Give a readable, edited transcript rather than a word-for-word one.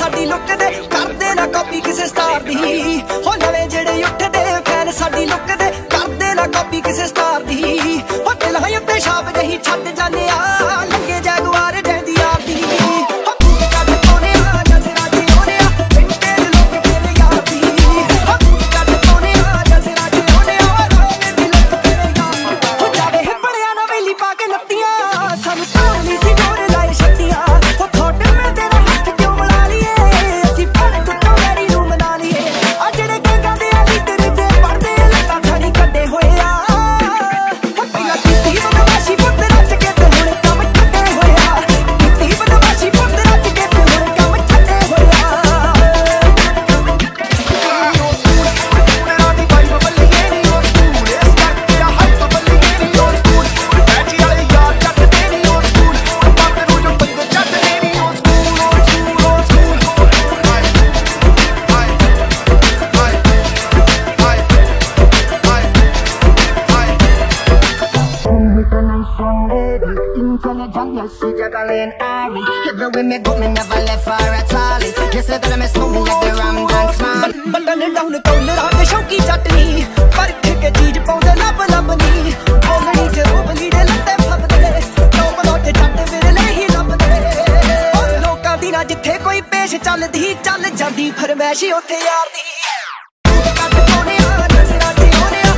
साडी look दे करदे ना copy किसे स्टार दी हो नवे जेड़े उठदे फैन साडी लुक दे करदे ना कॉपी किसे स्टार दी हो दिल है उत्ते छाप जही छड्ड जाने आ लंगे जैगुआर जैंदी यार दी Intelligent, yes, she juggling Ari. Everywhere me go, me never left for a tally. You say that I'm a smoke, me let the ram dance man. Button down collar आके शौकी चटनी परख के चीज पाउंदे लब लब नी बोलनी च रोबली दे लत्ते फबदे लोक लोट जट विरले ही लबदे लोकां दी ना जिथे कोई पेश चलदी चल जांदी फरमैश उथे यार दी